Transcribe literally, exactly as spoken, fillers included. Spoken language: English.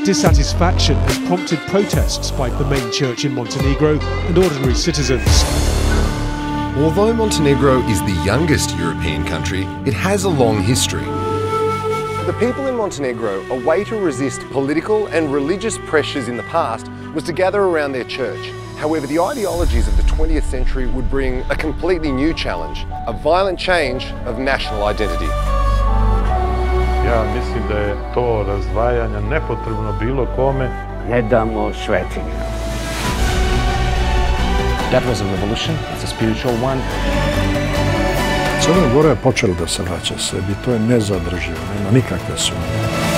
Dissatisfaction has prompted protests by the main church in Montenegro and ordinary citizens. Although Montenegro is the youngest European country, it has a long history. The people in Montenegro, a way to resist political and religious pressures in the past was to gather around their church. However, the ideologies of the twentieth century would bring a completely new challenge, a violent change of national identity. Ja mislim da je to razdvajanje nepotrebno bilo kome. Ne damo svetinje. That was a revolution, it's a spiritual one. Crna Gora je počela da se vraća sebi, to je nezadrživo, nema nikakve sumnje.